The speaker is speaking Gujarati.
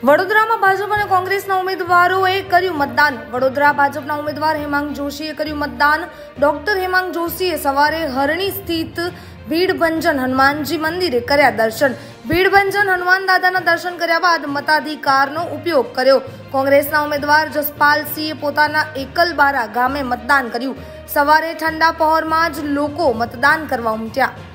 વડોદરામાં ભાજપ અને કોંગ્રેસના ઉમેદવારોએ કર્યું મતદાન। વડોદરા ભાજપના ઉમેદવાર હેમાંગ જોશીએ કર્યું મતદાન। ડોક્ટર હેમાંગ જોશીએ સવારે હરણી સ્થિત ભીડભંજન હનુમાનજી મંદિરે કર્યા દર્શન। ભીડભંજન હનુમાન દાદાના દર્શન કર્યા બાદ મતાધિકારનો ઉપયોગ કર્યો। કોંગ્રેસના ઉમેદવાર જસપાલસિંહે પોતાના એકલબારા ગામે મતદાન કર્યું। સવારે ઠંડા પહોરમાં જ લોકો મતદાન કરવા ઉમટ્યા।